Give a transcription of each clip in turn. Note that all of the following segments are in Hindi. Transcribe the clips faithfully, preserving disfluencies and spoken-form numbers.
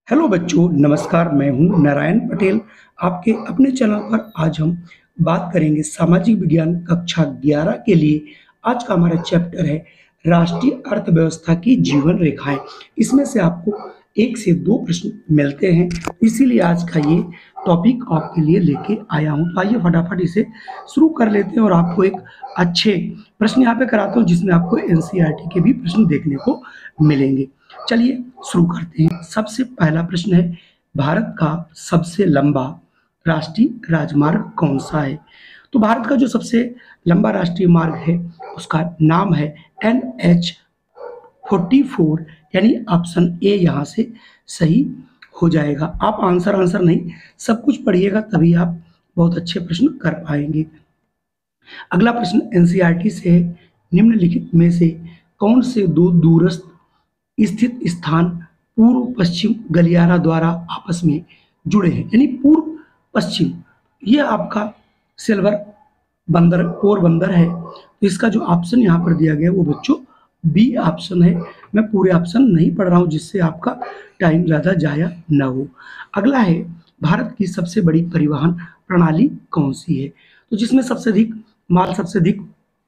हेलो बच्चों, नमस्कार। मैं हूं नारायण पटेल। आपके अपने चैनल पर आज हम बात करेंगे सामाजिक विज्ञान कक्षा ग्यारह के लिए। आज का हमारा चैप्टर है राष्ट्रीय अर्थव्यवस्था की जीवन रेखाएं। इसमें से आपको एक से दो प्रश्न मिलते हैं, इसीलिए आज का ये टॉपिक आपके लिए लेके आया हूं। तो आइए फटाफट इसे शुरू कर लेते हैं और आपको एक अच्छे प्रश्न यहाँ पे कराता हूँ जिसमें आपको एनसीईआरटी के भी प्रश्न देखने को मिलेंगे। चलिए शुरू करते हैं। सबसे पहला प्रश्न है, भारत का सबसे लंबा राष्ट्रीय राजमार्ग कौन सा है? तो भारत का जो सबसे लंबा राष्ट्रीय मार्ग है उसका नाम है एन एच फोर्टी फोर, यानी ऑप्शन ए यहाँ से सही हो जाएगा। आप आंसर आंसर नहीं, सब कुछ पढ़िएगा तभी आप बहुत अच्छे प्रश्न कर पाएंगे। अगला प्रश्न एनसीईआरटी से है, निम्नलिखित में से कौन से दो दूरस्थ स्थित स्थान पूर्व पश्चिम गलियारा द्वारा आपस में जुड़े हैं? यानी पूर्व पश्चिम, ये आपका सिल्वर बंदर पोरबंदर है। तो इसका जो ऑप्शन यहाँ पर दिया गया है वो बच्चों बी ऑप्शन है। मैं पूरे ऑप्शन नहीं पढ़ रहा हूँ जिससे आपका टाइम ज़्यादा जाया न हो। अगला है, भारत की सबसे बड़ी परिवहन प्रणाली कौन सी है? तो जिसमें सबसे अधिक माल सबसे अधिक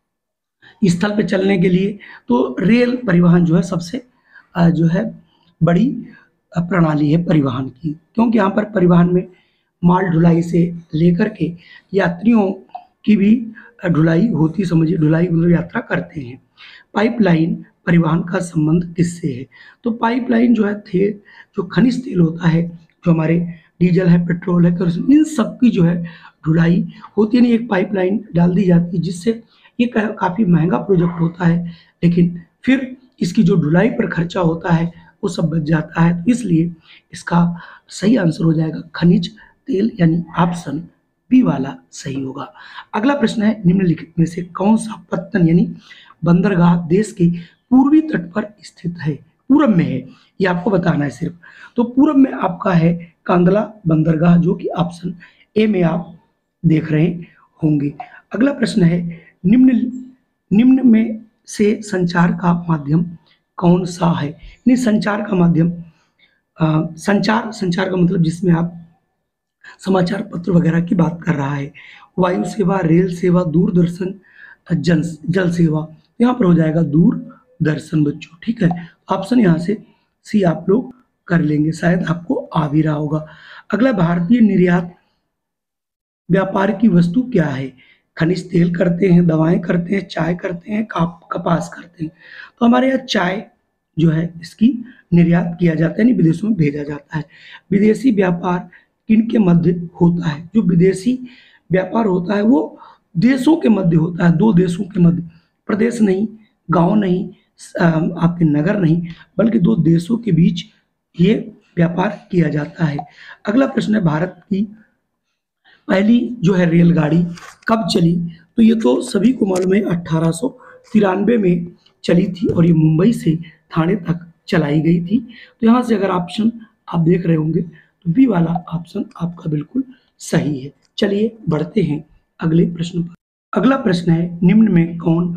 स्थल पे चलने के लिए तो रेल परिवहन जो है सबसे अ, जो है बड़ी अ, प्रणाली है परिवहन की, क्योंकि यहाँ पर परिवहन में माल ढुलाई से लेकर के यात्रियों की भी अ, ढुलाई होती, समझिए ढुलाई मतलब यात्रा करते हैं। पाइपलाइन परिवहन का संबंध किससे है? तो पाइपलाइन जो है थे जो खनिज तेल होता है, जो हमारे डीजल है, पेट्रोल है, केरोसिन, इन सब की जो है ढुलाई होती है। नहीं, एक पाइपलाइन डाल दी जाती है जिससे ये का- काफी महंगा प्रोजेक्ट होता है, लेकिन फिर इसकी जो ढुलाई पर खर्चा होता है वो सब बच जाता है। तो इसलिए इसका सही आंसर हो जाएगा खनिज तेल, यानी ऑप्शन बी वाला सही होगा। अगला प्रश्न है, निम्नलिखित में से कौन सा पत्तन यानी बंदरगाह देश के पूर्वी तट पर स्थित है? पूरब में है, ये आपको बताना है सिर्फ। तो पूरब में आपका है कांदला बंदरगाह, जो कि ऑप्शन ए में आप देख रहे होंगे। अगला प्रश्न है, निम्न निम्न में से संचार का माध्यम कौन सा है? नहीं, संचार का माध्यम अ, संचार संचार का मतलब जिसमें आप समाचार पत्र वगैरह की बात कर रहा है। वायु सेवा, रेल सेवा, दूरदर्शन, जन जल सेवा, यहाँ पर हो जाएगा दूरदर्शन बच्चों। ठीक है, ऑप्शन यहाँ से सी आप लोग कर लेंगे, शायद आपको आ भी रहा होगा। अगला, भारतीय निर्यात व्यापार की वस्तु क्या है? खनिज तेल करते हैं, दवाएं करते हैं, चाय करते हैं, काप कपास करते हैं। तो हमारे यहाँ चाय जो है इसकी निर्यात किया जाता है, यानी विदेशों में भेजा जाता है। विदेशी व्यापार किनके मध्य होता है? जो विदेशी व्यापार होता है वो देशों के मध्य होता है, दो देशों के मध्य, प्रदेश नहीं, गांव नहीं, अ, आपके नगर नहीं, बल्कि दो देशों के बीच ये व्यापार किया जाता है। अगला प्रश्न है, भारत की पहली जो है रेलगाड़ी कब चली? तो ये तो सभी को मालूम है, अठारह सौ तिरानवे में चली थी और ये मुंबई से थाने तक चलाई गई थी। तो यहाँ से अगर ऑप्शन आप देख रहे होंगे तो बी वाला ऑप्शन आपका बिल्कुल सही है। चलिए बढ़ते हैं अगले प्रश्न पर। अगला प्रश्न है, निम्न में कौन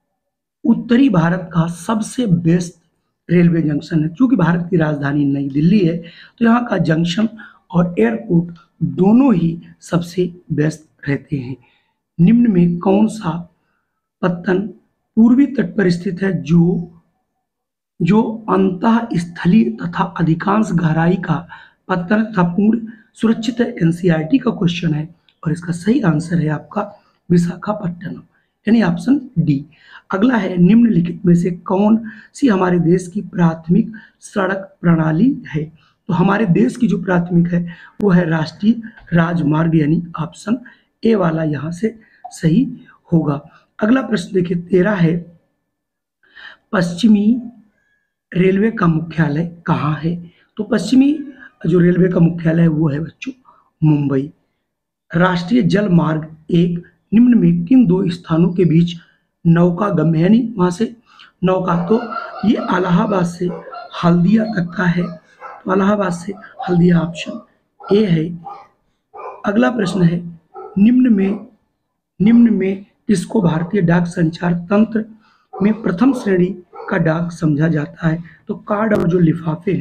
उत्तरी भारत का सबसे बेस्ट रेलवे जंक्शन है? क्योंकि भारत की राजधानी नई दिल्ली है, तो यहाँ का जंक्शन और एयरपोर्ट दोनों ही सबसे बेस्ट रहते हैं। निम्न में कौन सा पत्तन पूर्वी तट पर स्थित है जो जो अंतः स्थलीय तथा अधिकांश गहराई का पत्तन तथा पूर्ण सुरक्षित है? एनसीईआरटी का क्वेश्चन है और इसका सही आंसर है आपका विशाखापट्टनम, यानी ऑप्शन डी। अगला है, निम्नलिखित में से कौन सी हमारे देश की प्राथमिक सड़क प्रणाली है? तो हमारे देश की जो प्राथमिक है वो है राष्ट्रीय राजमार्ग, यानी ऑप्शन ए वाला यहाँ से सही होगा। अगला प्रश्न देखिए, तेरह है, पश्चिमी रेलवे का मुख्यालय कहाँ है? तो पश्चिमी जो रेलवे का मुख्यालय है वो है बच्चों मुंबई। राष्ट्रीय जल मार्ग एक निम्न में किन दो स्थानों के बीच नौका गम्य, यानी वहां से नौका, तो ये इलाहाबाद से हल्दिया तक का है। तो इलाहाबाद से हल्दिया ऑप्शन ए है। अगला प्रश्न है, निम्न में निम्न में किसको भारतीय डाक संचार तंत्र में प्रथम श्रेणी का डाक समझा जाता है? तो कार्ड और जो लिफाफे हैं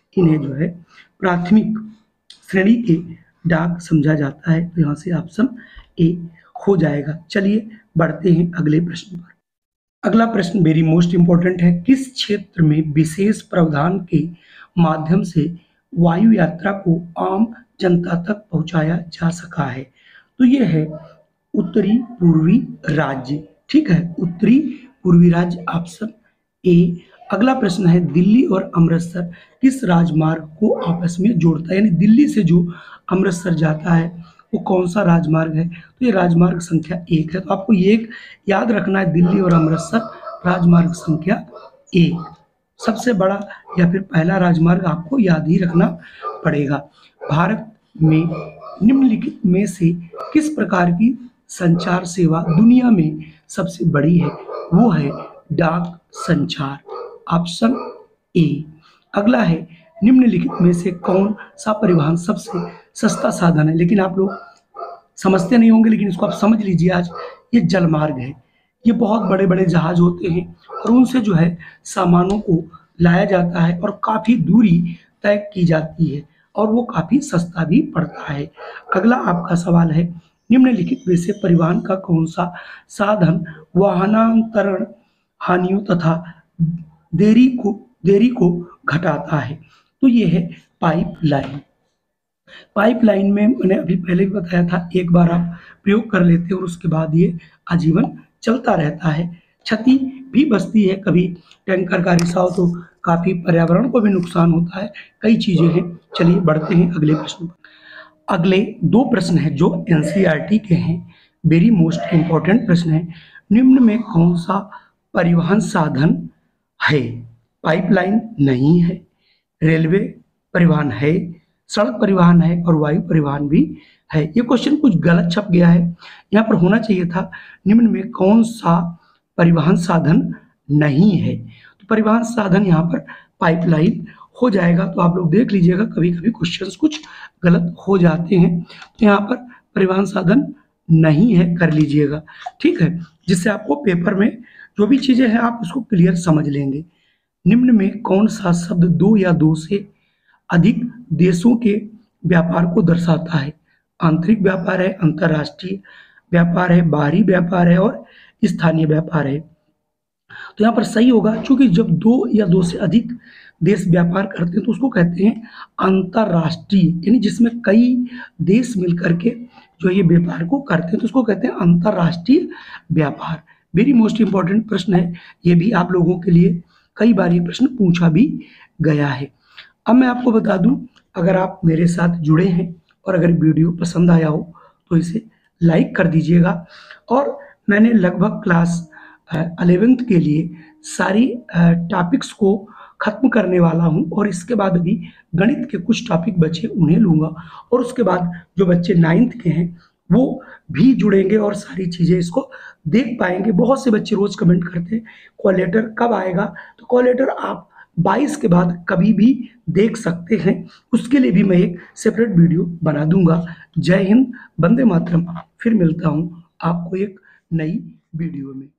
इन्हें जो है प्राथमिक श्रेणी के डाक समझा जाता है। तो यहाँ से ऑप्शन ए हो जाएगा। चलिए बढ़ते हैं अगले प्रश्न पर। अगला प्रश्न वेरी मोस्ट इंपॉर्टेंट है, किस क्षेत्र में विशेष प्रावधान के माध्यम से वायु यात्रा को आम जनता तक पहुंचाया जा सका है? तो ये है उत्तरी पूर्वी राज्य। ठीक है, उत्तरी पूर्वी राज्य ऑप्शन ए। अगला प्रश्न है, दिल्ली और अमृतसर किस राजमार्ग को आपस में जोड़ता है? यानी दिल्ली से जो अमृतसर जाता है वो कौन सा राजमार्ग है? तो ये राजमार्ग संख्या एक है। तो आपको ये एक याद रखना है, दिल्ली और अमृतसर राजमार्ग संख्या एक सबसे बड़ा या फिर पहला राजमार्ग आपको याद ही रखना पड़ेगा। भारत में निम्नलिखित में से किस प्रकार की संचार सेवा दुनिया में सबसे बड़ी है? वो है डाक संचार, ऑप्शन ए। अगला है, निम्नलिखित में से कौन सा परिवहन सबसे सस्ता साधन है? लेकिन आप लोग समझते नहीं होंगे, लेकिन इसको आप समझ लीजिए आज, ये जलमार्ग है। ये बहुत बड़े बड़े जहाज होते हैं और उनसे जो है सामानों को लाया जाता है और काफ़ी दूरी तय की जाती है और वो काफ़ी सस्ता भी पड़ता है। अगला आपका सवाल है, निम्नलिखित में से परिवहन का कौन सा साधन वाहनांतरण हानियों तथा देरी को देरी को घटाता है? तो ये है पाइपलाइन। पाइपलाइन में मैंने अभी पहले भी बताया था, एक बार आप प्रयोग कर लेते हो और उसके बाद ये आजीवन चलता रहता है। क्षति भी बचती है, कभी टैंकर का रिसाव तो काफ़ी पर्यावरण को भी नुकसान होता है, कई चीज़ें हैं। चलिए बढ़ते हैं अगले प्रश्न पर। अगले दो प्रश्न हैं जो एनसीईआरटी के हैं, वेरी मोस्ट इंपॉर्टेंट प्रश्न है। निम्न में कौन सा परिवहन साधन है? पाइपलाइन नहीं है, रेलवे परिवहन है, सड़क परिवहन है और वायु परिवहन भी है। ये क्वेश्चन कुछ गलत छप गया है, यहाँ पर होना चाहिए था निम्न में कौन सा परिवहन साधन नहीं है। तो परिवहन साधन यहाँ पर पाइपलाइन हो जाएगा। तो आप लोग देख लीजिएगा, कभी कभी क्वेश्चंस कुछ गलत हो जाते हैं, तो यहाँ पर परिवहन साधन नहीं है कर लीजिएगा, ठीक है, जिससे आपको पेपर में जो भी चीज़ें हैं आप उसको क्लियर समझ लेंगे। निम्न में कौन सा शब्द दो या दो से अधिक देशों के व्यापार को दर्शाता है? आंतरिक व्यापार है, अंतर्राष्ट्रीय व्यापार है, बाहरी व्यापार है और स्थानीय व्यापार है। तो यहाँ पर सही होगा, क्योंकि जब दो या दो से अधिक देश व्यापार करते हैं तो उसको कहते हैं अंतर्राष्ट्रीय, यानी जिसमें कई देश मिलकर के जो ये व्यापार को करते हैं तो उसको कहते हैं अंतर्राष्ट्रीय व्यापार। वेरी मोस्ट इंपॉर्टेंट प्रश्न है ये भी, आप लोगों के लिए कई बार ये प्रश्न पूछा भी गया है। अब मैं आपको बता दूं, अगर आप मेरे साथ जुड़े हैं और अगर वीडियो पसंद आया हो तो इसे लाइक कर दीजिएगा। और मैंने लगभग क्लास अलेवेंथ के लिए सारी टॉपिक्स को ख़त्म करने वाला हूं और इसके बाद अभी गणित के कुछ टॉपिक बचे उन्हें लूँगा और उसके बाद जो बच्चे नाइन्थ के हैं वो भी जुड़ेंगे और सारी चीज़ें इसको देख पाएंगे। बहुत से बच्चे रोज़ कमेंट करते हैं कॉल लेटर कब आएगा, तो कॉल लेटर आप बाईस के बाद कभी भी देख सकते हैं, उसके लिए भी मैं एक सेपरेट वीडियो बना दूंगा। जय हिंद, वंदे मातरम। फिर मिलता हूं आपको एक नई वीडियो में।